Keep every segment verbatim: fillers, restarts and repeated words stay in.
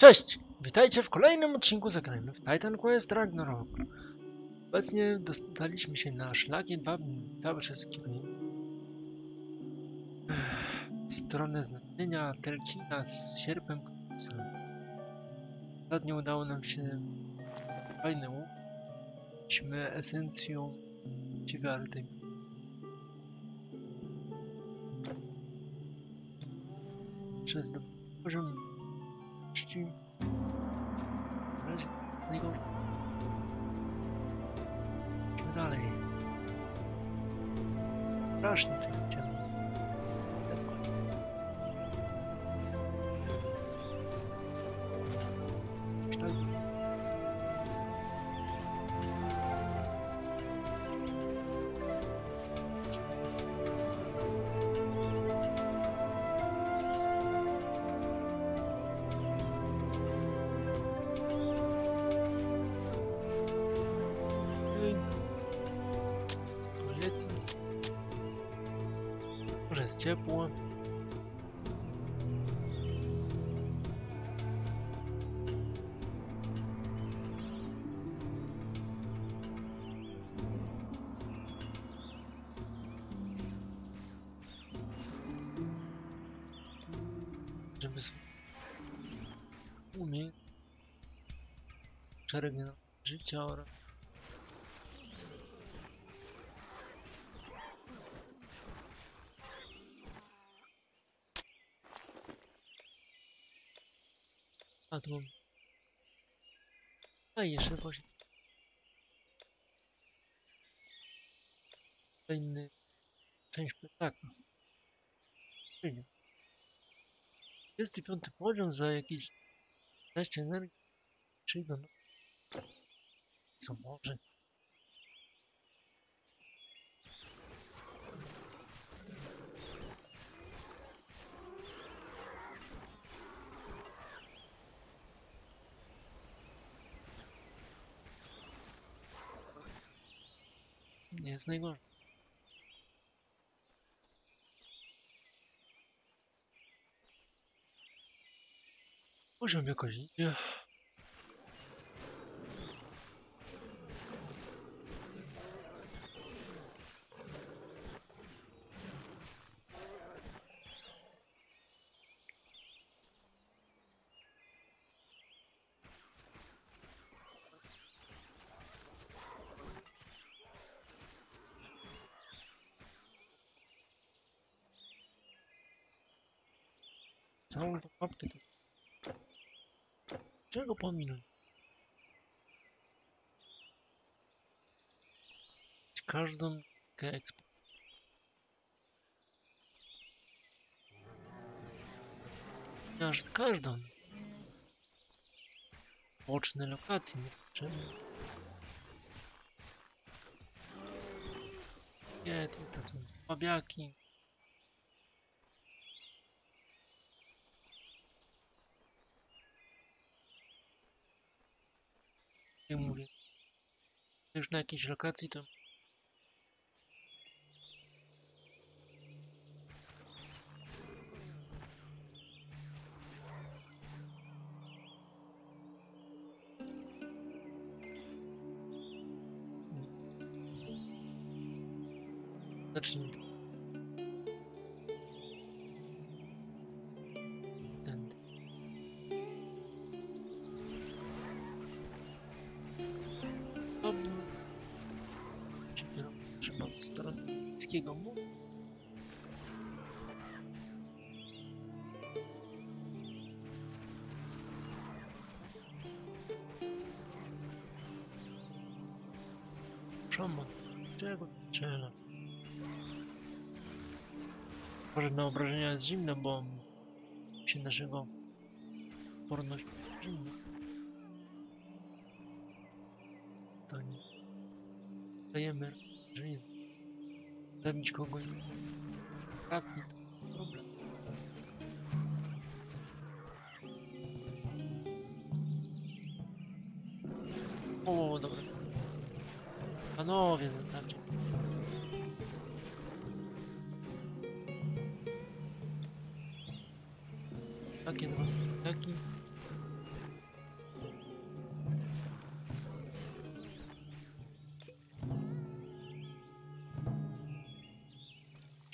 Cześć! Witajcie w kolejnym odcinku Zagrajmy w Titan Quest Ragnarok. Obecnie dostaliśmy się na szlakiet Babni, cały czas kierujemy w stronę znalezienia Telkina z sierpem Kronosa. Ostatnio udało nam się fajny łuk. Mieliśmy esencją Ciwy Artemii. Przez do poziom na razie z niego idźmy dalej. Strasznie to jest ciemno. Może jest ciepło. Żeby umieć przeregenerować życia oraz a tu mam a jeszcze właśnie inny część plecaka. trzydziesty piąty poziom za jakieś szesnaście energii przyjdą. Co może? Nie jest najgorzej. Poziom jakoś idzie. Całą tą mapkę to... Czego pominąć? Każdą ekspo. Aż każdą. Boczne lokacje nie potrzebne. Nie, to to są babiaki. Jak mówię, już na jakiejś lokacji to zacznij tędy. Dobrze. Trzeba w stronę niskiego muru. Szamon, czego to strzela? Może na obrażenia jest zimno, bo się naszego odporność zimno. To nie. Dajemy, że jest zabić kogoś. Kapnie, to problem. O, dobra. Panowie, zostawcie. Takie dwa staki.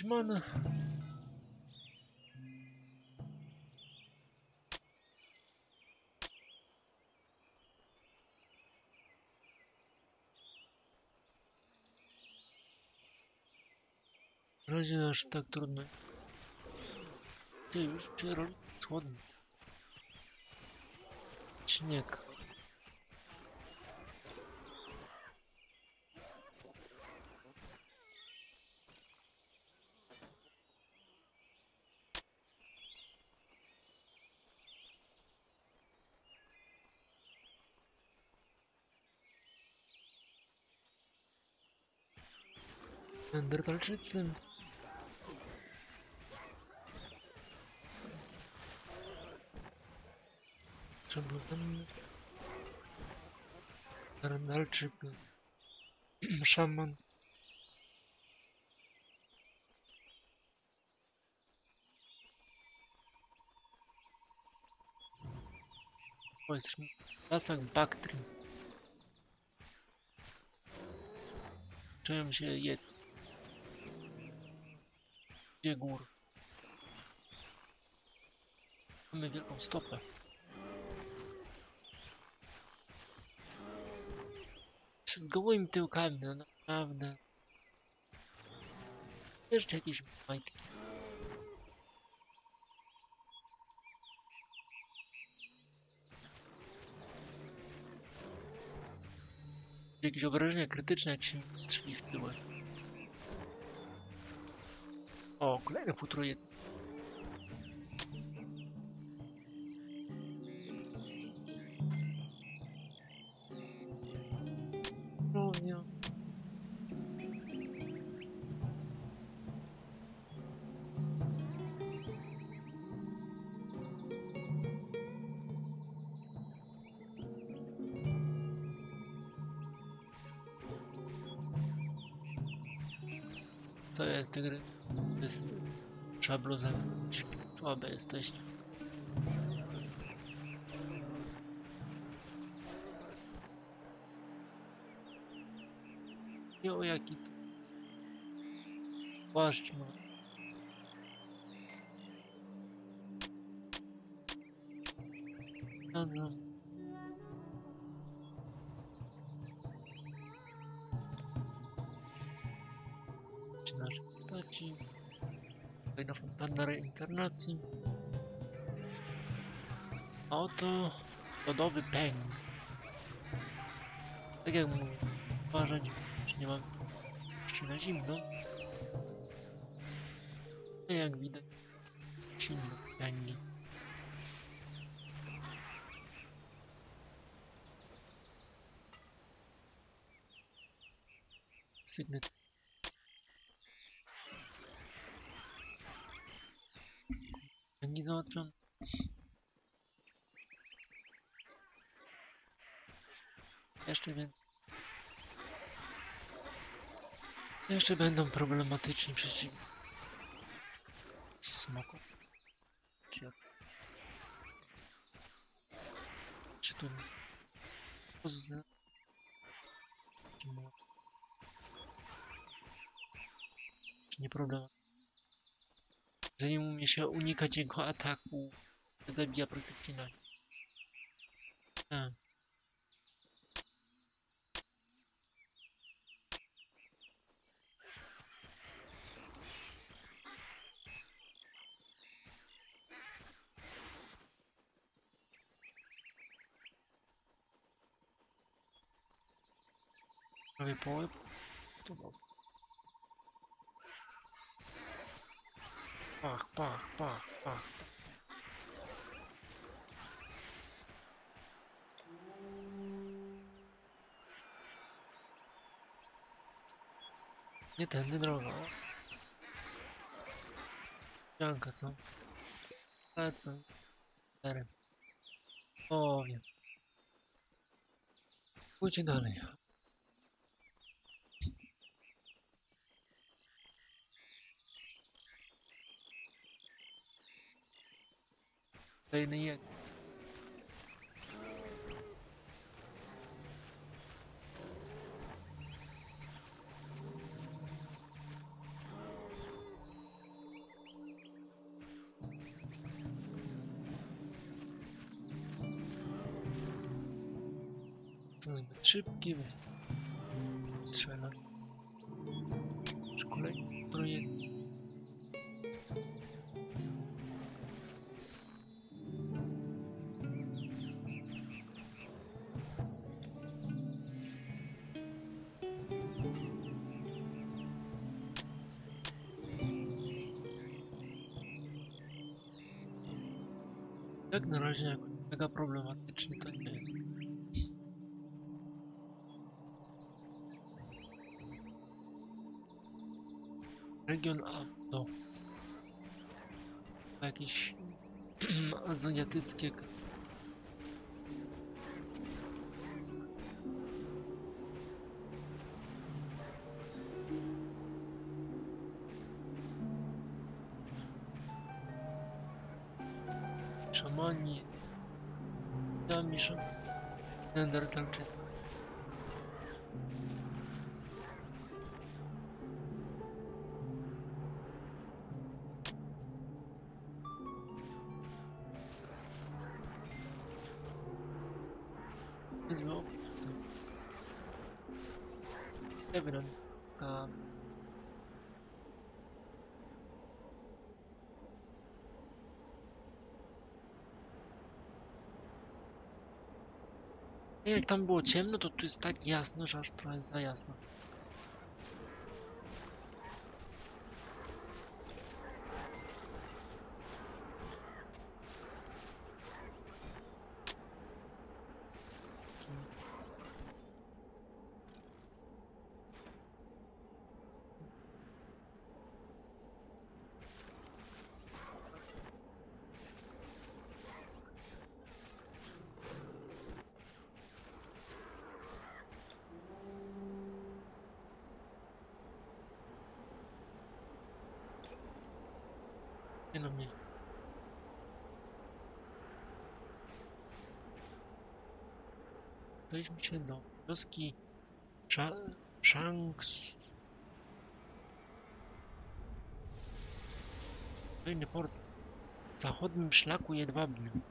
talizman. Na razie aż tak trudno. Ty już pierol chłodny. Śnieg. Neandertalczycy. Trzebuzem. Neandertalczyk. Szaman. O, jesteśmy w lasach Baktrii. Czułem się jed. Gdzie gór? Mamy wielką stopę. Z gołymi tyłkami, no naprawdę. Jeszcze jakieś majtki. Jakieś obrażenia krytyczne, jak się strzeli w tyłek. O, kolejne futro jedno. Równia. To jest te gry. To jest... Trzeba było zamknąć. Słabe jesteście. Jo, jaki s... Płaszcz ma. Zgadzam. Nasze postaci. Kolejna fontanna reinkarnacji. A oto lodowy pęk. Tak jak mówię, uważać, że nie mam jeszcze na zimno. A jak widać, silne pęgi. Sygnet. Pęgi załatwione. Jeszcze więcej. Jeszcze będą problematyczni przeciw smoku. Czy ja... Czy tu... Z... Czy nie problem? Że nie umie się unikać jego ataku, zabija praktycznie na... Tak. Prawie połowę. To było. Pach, pach, pach, pach. Nie tędy droga. Janka, co? Ale to... Cztery. O, wiem. Pójdźcie dalej. Kolejny jed. jestem zbyt szybki, więc strzelam. Kolejny projekt. Jak na razie jakoś mega problematycznie to nie jest. Region Auto. Jakieś azjatyckie. Szamani. Dami szam... Neandertalczycy. Wezmę oprócz. Nie wiem, ta... Jak tam było ciemno, to tu jest tak jasno, że aż trochę za jasno. Nie no mnie. Dojdźmy się do wioski Shanks. Kolejny port w zachodnim szlaku jedwabnym.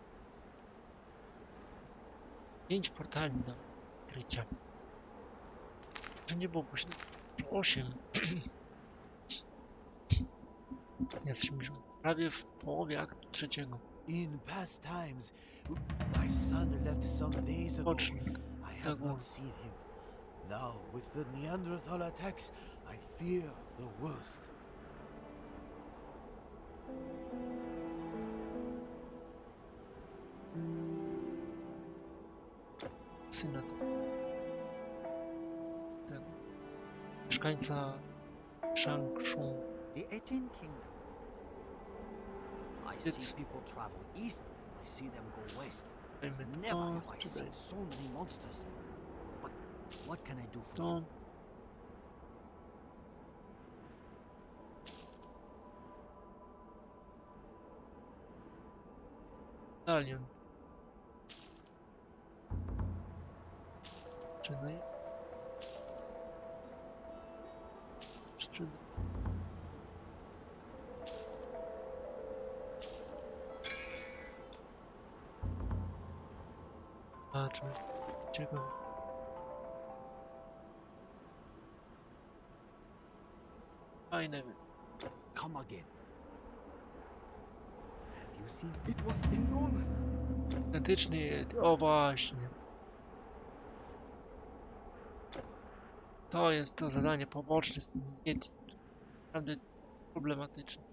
Pięć portali do odkrycia. Że nie było posiadane osiem. Jesteśmy już prawie w połowie aktu trzeciego. In past times, my son left some days ago. I have not seen him. Now, with the Neanderthal attacks, I fear the worst. Syna to... Ten... mieszkańca Shangshu. The Eighteen Kingdom. I see people travel east, I see them go west. Never have I seen so many monsters. But what can I do for you? Dalion. Czynaj. Czynaj. Patrzmy. Czego? Fajne. Come again. Have you seen? It was enormous. Gigantyczny, o właśnie. To jest to zadanie poboczne z tym Yeti. Naprawdę problematyczne.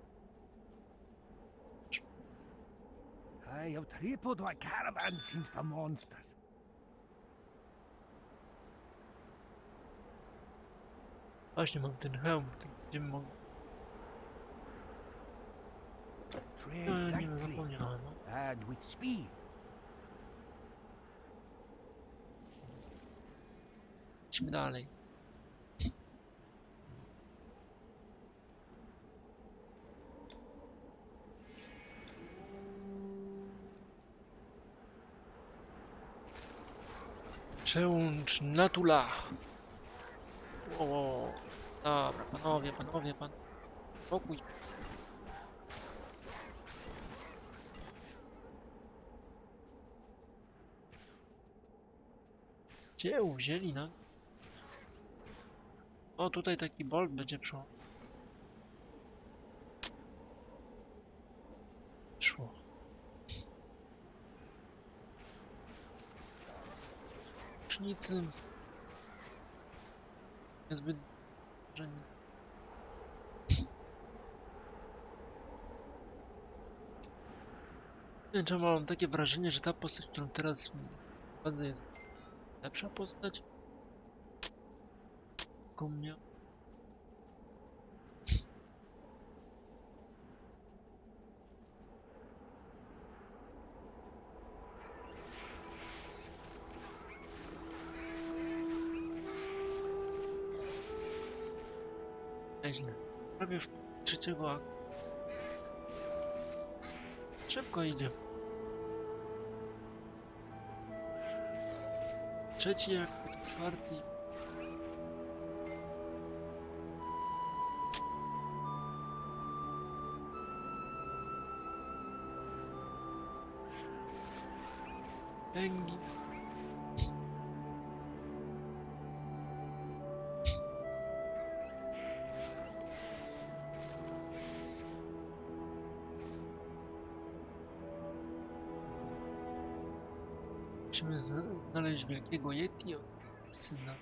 I have tripled my caravan since the monsters. Właśnie mam ten hełm, który będziemy mogli... No, nie wiem, zapomniałem. No. And with speed. Idźmy dalej. Przełącz Natula. O, dobra, panowie, panowie, pan. Spokój. Gdzie uwzięli, no? O, tutaj taki bolt będzie szło. Szło. Cznicy. Niezbyt... że nie... Nie wiem, czemu mam takie wrażenie, że ta postać, którą teraz prowadzę, jest lepsza postać? Ku mnie. Nieźle. Prawie już trzeciego aktu. Szybko idzie. Trzeci akt, czwarty. Pęgi. Musimy znaleźć wielkiego Yeti od syna.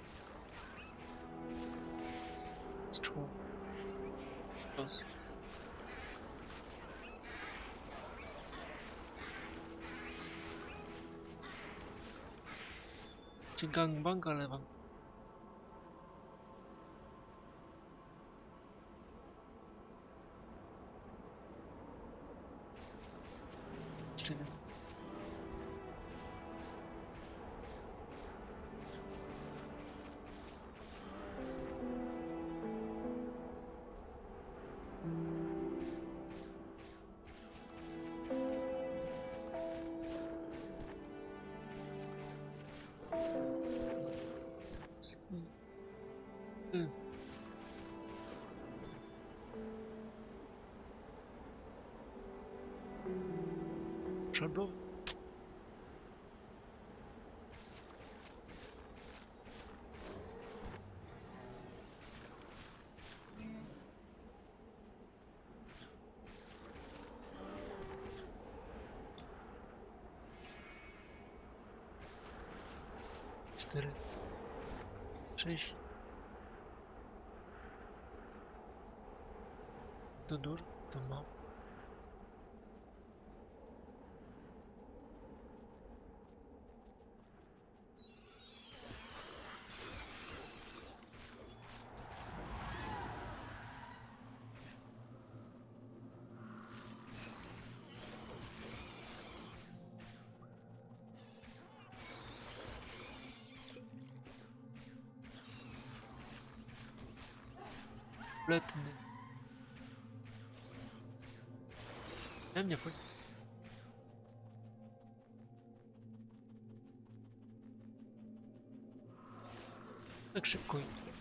Z człowiekiem. Los. Cię gangbang, ale wam. Jeszcze nie. Hmm. Szablon? Cztery. Sześć. To dużo, to mało. Letny. Ja mnie chodzi. Tak szybko.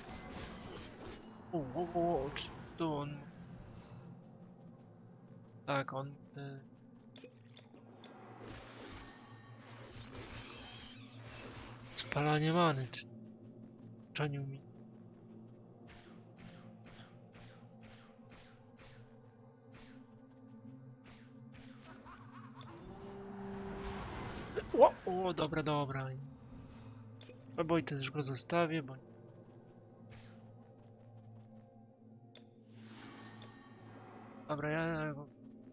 O, o, o, czy to on? Tak, on... Te... Spalanie many, czy... Czaniu mi. O, o, dobra, dobra. Albo i też go zostawię, bo... Dobra, ja... ja go...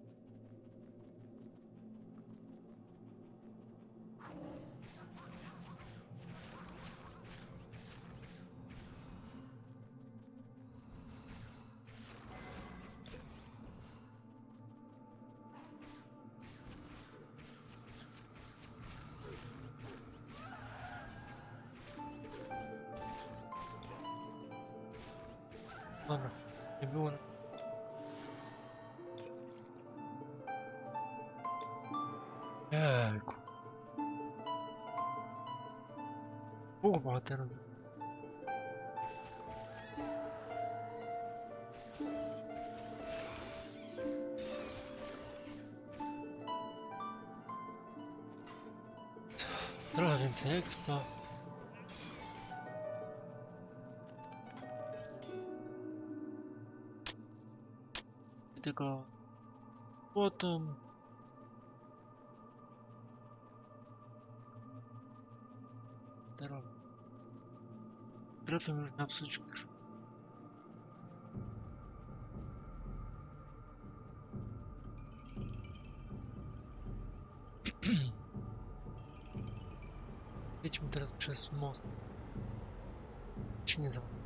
Dobra, nie było... Jejku. Dwóch bohaterów. Trochę więcej expa. tego złotą. Teraz trafię już na psuć krw. Jedźmy teraz przez most. Się nie załamie.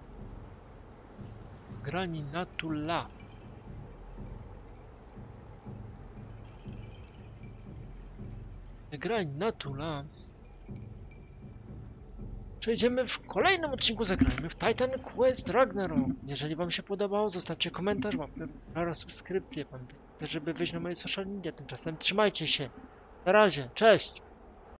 Grani Natula. Grani Natula. Przejdziemy w kolejnym odcinku, zagrajmy w Titan Quest Ragnarok. Jeżeli wam się podobało, zostawcie komentarz, łapkę oraz subskrypcję. Pamiętajcie, żeby wyjść na moje social media. Tymczasem trzymajcie się. Na razie, cześć!